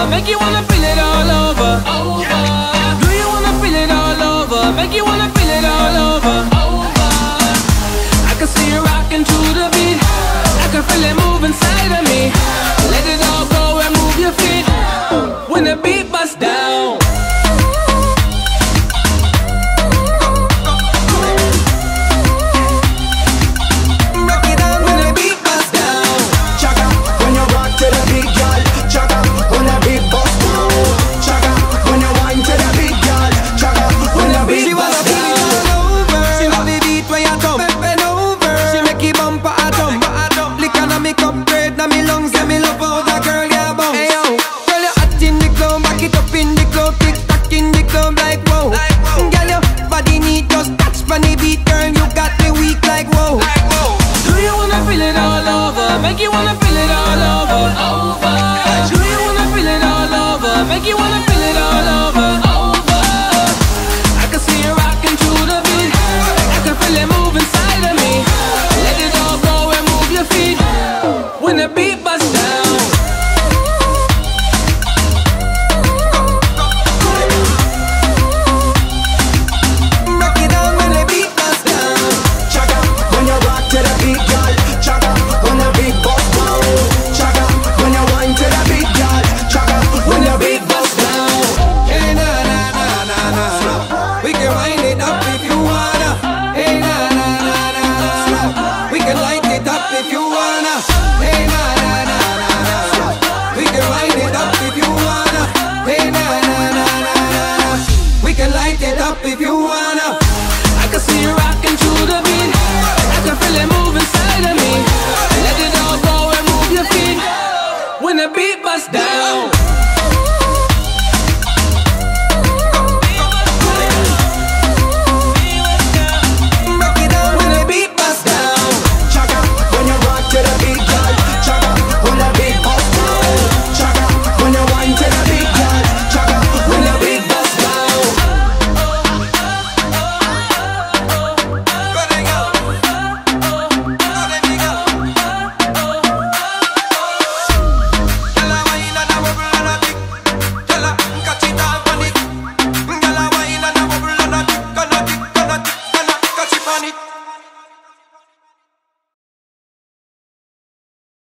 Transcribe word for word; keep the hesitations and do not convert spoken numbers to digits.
over, make you wanna feel it all over. Over. Do you wanna feel it all over? Make you wanna feel it all over. Over. I can see you rocking to the beat. I can feel it move inside of me. Let it all go and move your feet. When the beat busts down. Make you wanna